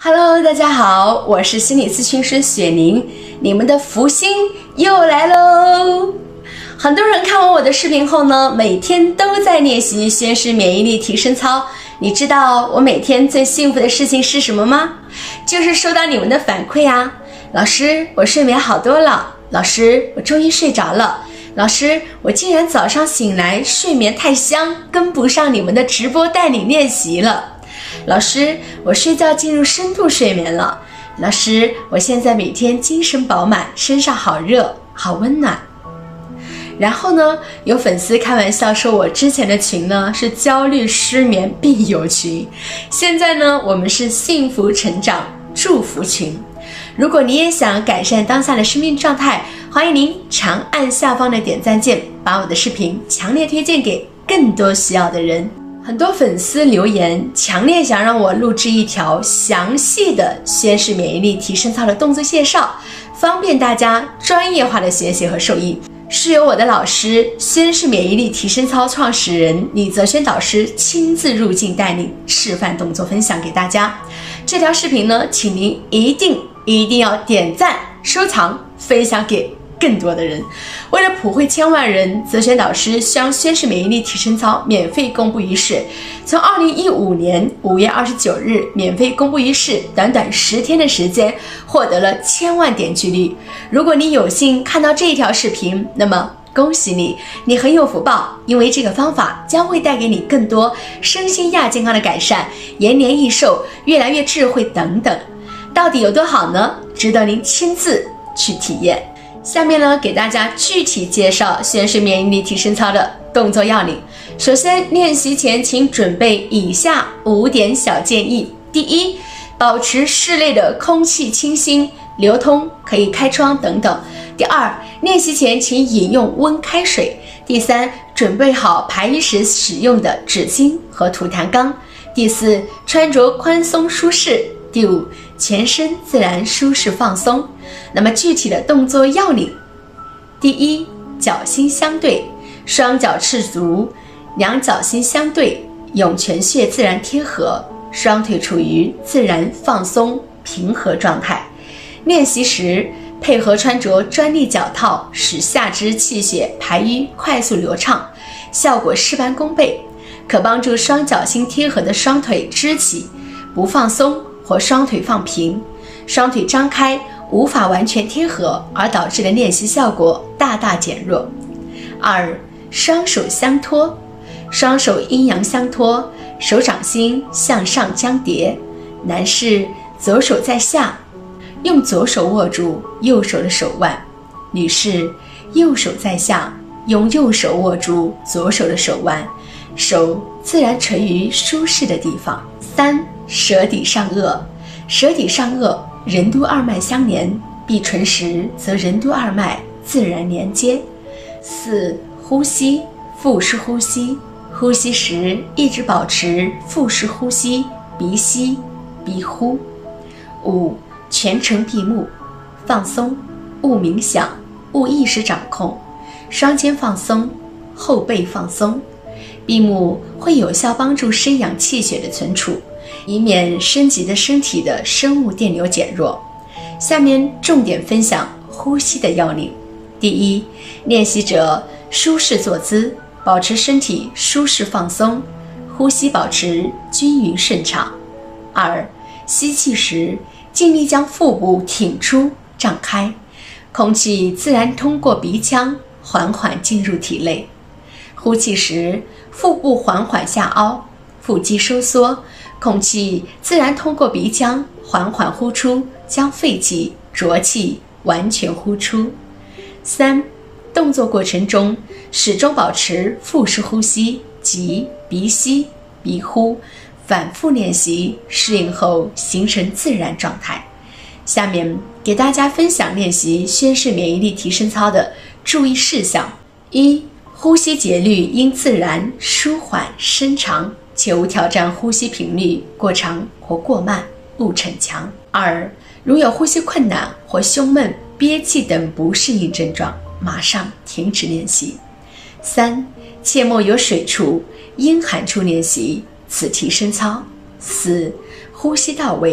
Hello， 大家好，我是心理咨询师雪宁，你们的福星又来喽。很多人看完我的视频后呢，每天都在练习宣誓免疫力提升操。你知道我每天最幸福的事情是什么吗？就是收到你们的反馈啊。老师，我睡眠好多了。老师，我终于睡着了。老师，我竟然早上醒来睡眠太香，跟不上你们的直播带领练习了。老师，我睡觉进入深度睡眠了。老师，我现在每天精神饱满，身上好热，好温暖。然后呢，有粉丝开玩笑说我之前的群呢是焦虑失眠病友群，现在呢我们是幸福成长祝福群。如果你也想改善当下的生命状态，欢迎您长按下方的点赞键，把我的视频强烈推荐给更多需要的人。很多粉丝留言强烈想让我录制一条详细的宣誓免疫力提升操的动作介绍，方便大家专业化的学习和受益。是由我的老师宣誓免疫力提升操创始人李泽轩导师亲自入镜带领示范动作分享给大家。这条视频呢，请您一定要点赞、收藏、分享给更多的人。为了普惠千万人，泽轩导师将宣誓免疫力提升操免费公布于世。从2015年5月29日免费公布于世，短短10天的时间，获得了1000万点击率。如果你有幸看到这一条视频，那么恭喜你，你很有福报，因为这个方法将会带给你更多身心亚健康的改善，延年益寿，越来越智慧等等。到底有多好呢？值得您亲自去体验。下面呢，给大家具体介绍宣誓免疫力提升操的动作要领。首先，练习前请准备以下5点小建议。第一，保持室内的空气清新流通，可以开窗等等。第二，练习前请饮用温开水。第三，准备好排衣时使用的纸巾和吐痰缸。第四，穿着宽松舒适。第五，全身自然舒适放松。那么具体的动作要领：第一，脚心相对，双脚赤足，两脚心相对，涌泉穴自然贴合，双腿处于自然放松平和状态。练习时配合穿着专利脚套，使下肢气血排淤快速流畅，效果事半功倍，可帮助双脚心贴合的双腿支起不放松或双腿放平，双腿张开无法完全贴合而导致的练习效果大大减弱。二，双手相托，双手阴阳相托，手掌心向上相叠。男士左手在下，用左手握住右手的手腕；女士右手在下，用右手握住左手的手腕，手自然垂于舒适的地方。三，舌底上颚，舌底上颚任督二脉相连，闭唇时则任督二脉自然连接。四，呼吸，腹式呼吸，呼吸时一直保持腹式呼吸，鼻吸鼻呼。五，全程闭目，放松，勿冥想，勿意识掌控，双肩放松，后背放松。闭目会有效帮助生养气血的存储，以免升级的身体的生物电流减弱。下面重点分享呼吸的要领。第一，练习者舒适坐姿，保持身体舒适放松，呼吸保持均匀顺畅。二，吸气时尽力将腹部挺出胀开，空气自然通过鼻腔缓缓进入体内。呼气时腹部缓缓下凹，腹肌收缩，空气自然通过鼻腔缓缓呼出，将废气浊气完全呼出。三，动作过程中始终保持腹式呼吸即鼻吸鼻呼，反复练习，适应后形成自然状态。下面给大家分享练习宣誓免疫力提升操的注意事项。一，呼吸节律应自然、舒缓、深长，且无挑战呼吸频率过长或过慢，勿逞强。二，如有呼吸困难或胸闷、憋气等不适应症状，马上停止练习。三，切莫有水处、阴寒处练习，此提升操。四，呼吸到位，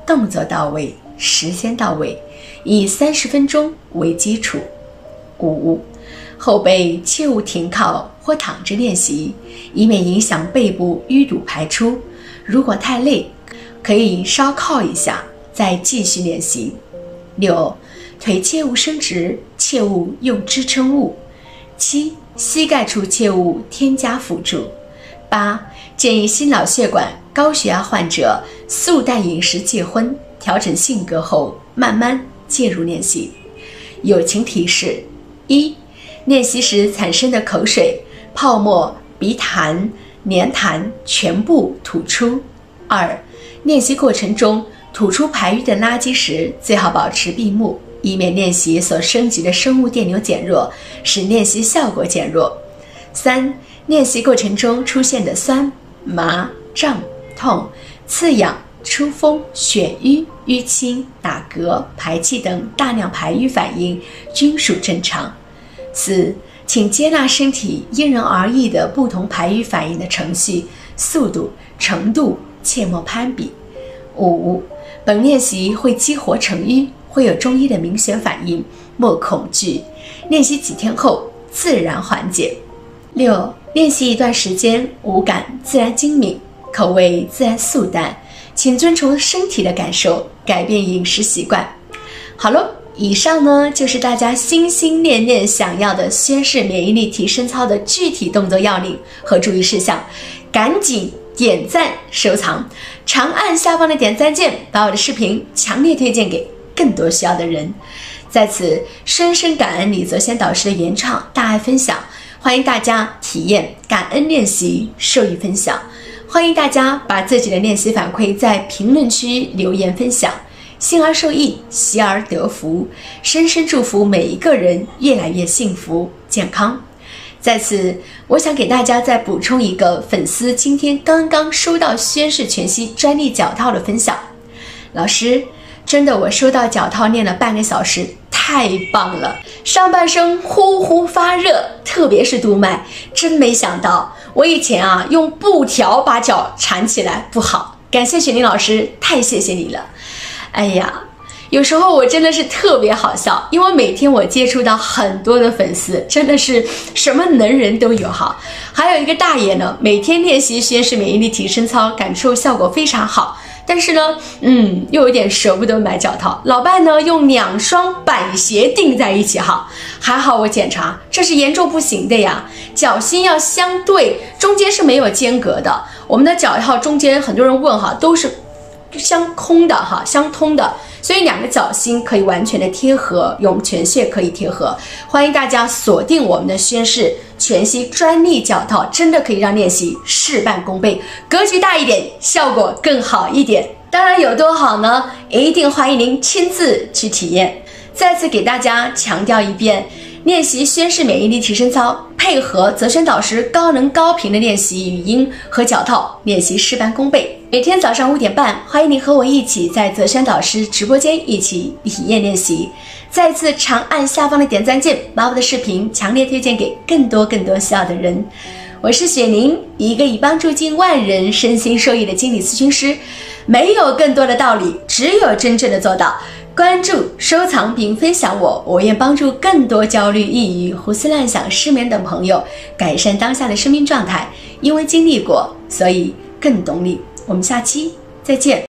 动作到位，时间到位，以30分钟为基础。5. 后背切勿停靠或躺着练习，以免影响背部淤堵排出。如果太累，可以稍靠一下，再继续练习。6. 腿切勿伸直，切勿用支撑物。7. 膝盖处切勿添加辅助。8. 建议心脑血管、高血压患者素淡饮食戒荤，调整性格后慢慢介入练习。友情提示：1. 练习时产生的口水、泡沫、鼻痰、黏痰全部吐出。2. 练习过程中吐出排淤的垃圾时，最好保持闭目，以免练习所升级的生物电流减弱，使练习效果减弱。3. 练习过程中出现的酸、麻、胀、痛、刺痒、出风、眩晕、淤青、打嗝、排气等大量排淤反应均属正常。4. 请接纳身体因人而异的不同排淤反应的程序、速度、程度，切莫攀比。5. 本练习会激活成瘀，会有中医的明显反应，莫恐惧。练习几天后自然缓解。6. 练习一段时间，五感自然精敏，口味自然素淡，请遵从身体的感受，改变饮食习惯。好了，以上呢就是大家心心念念想要的宣誓免疫力提升操的具体动作要领和注意事项，赶紧点赞收藏，长按下方的点赞键，把我的视频强烈推荐给更多需要的人。在此深深感恩李泽先导师的原创大爱分享，欢迎大家体验感恩练习受益分享，欢迎大家把自己的练习反馈在评论区留言分享，心而受益，习而得福，深深祝福每一个人越来越幸福健康。在此我想给大家再补充一个粉丝今天刚刚收到宣誓全息专利脚套的分享。老师，真的我收到脚套练了半个小时，太棒了，上半身呼呼发热，特别是督脉，真没想到我以前用布条把脚缠起来不好，感谢雪玲老师，太谢谢你了。哎呀，有时候我真的是特别好笑，因为每天我接触到很多的粉丝，真的是什么能人都有哈。还有一个大爷呢，每天练习宣誓免疫力提升操，感受效果非常好，但是呢又有点舍不得买脚套，老伴呢用2双板鞋钉在一起哈。还好我检查，这是严重不行的呀，脚心要相对，中间是没有间隔的。我们的脚套中间很多人问哈，都是相空的哈，相通的，所以2个脚心可以完全的贴合，涌泉穴可以贴合。欢迎大家锁定我们的宣誓全息专利脚套，真的可以让练习事半功倍，格局大一点，效果更好一点。当然有多好呢？一定欢迎您亲自去体验。再次给大家强调一遍，练习宣誓免疫力提升操，配合泽轩导师高能高频的练习语音和脚套，练习事半功倍。每天早上5点半，欢迎你和我一起在泽轩导师直播间一起体验练习。再次长按下方的点赞键，把我的视频强烈推荐给更多需要的人。我是雪玲，一个以帮助近万人身心受益的心理咨询师。没有更多的道理，只有真正的做到。关注、收藏并分享我愿帮助更多焦虑、抑郁、胡思乱想、失眠等朋友改善当下的生命状态。因为经历过，所以更懂你。我们下期再见。